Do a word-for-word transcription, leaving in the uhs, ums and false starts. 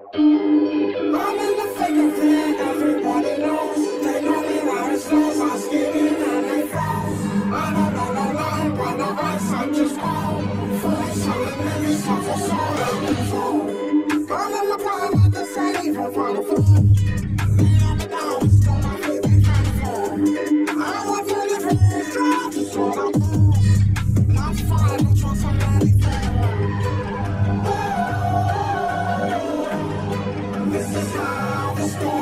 I'm in the thick of it, everybody knows. They know me where it flows, I skid in and they froze. I don't know no line, but no ice, I just go. Fully selling movies, so for so I control. I'm in my prime, I can say even for the food. Beat on the down, still my feet, they can't afford. I want to live in this drive, just what I lose. Not fine, I trust somebody for. This is how the story